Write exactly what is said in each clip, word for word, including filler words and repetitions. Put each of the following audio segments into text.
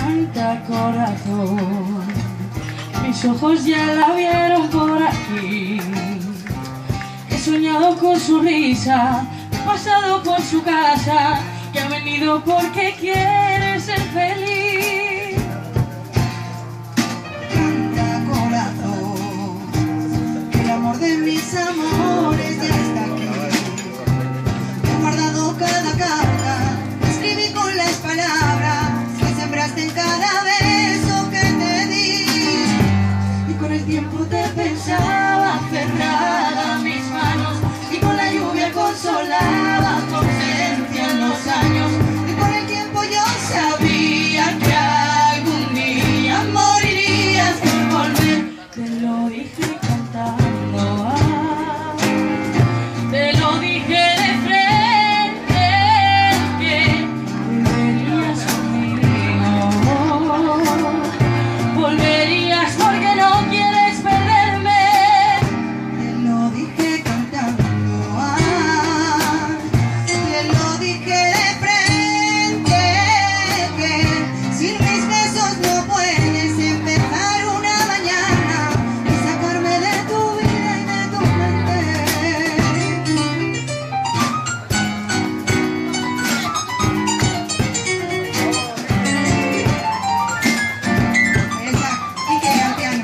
Canta corazón, mis ojos ya la vieron por aquí. He soñado con su risa, he pasado por su casa, que ha venido porque quiere ser feliz. Canta corazón, el amor de mis amores ya está aquí. He guardado cada carta, escribí con las palabras que sembraste en cada beso que te di. Y con el tiempo te pensaba aferrada a mis manos, y con la lluvia consolaba tu ausencia en los años. Y con el tiempo yo sabía que algún día morirías por volver. Te lo dije cantando, ah, te lo dije de frente, que volverías conmigo, volverías porque no quieres perderme. Te lo dije cantando, ah, te lo dije de frente, que sin mis besos no puedes empezar una mañana y sacarme de tu vida y de tu mente. Esa, y que al piano.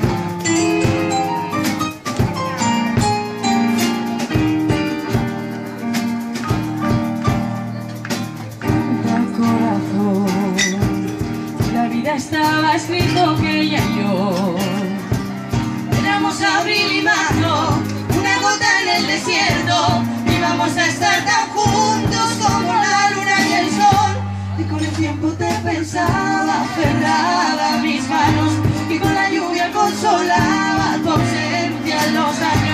Canta corazón, la vida estaba escrito que ella y yo Éramos abril y marzo, una gota en el desierto, íbamos a estar tan juntos como la luna y el sol. y con el tiempo te pensaba aferrada a mis manos, y con la lluvia consolaba tu ausencia en los años.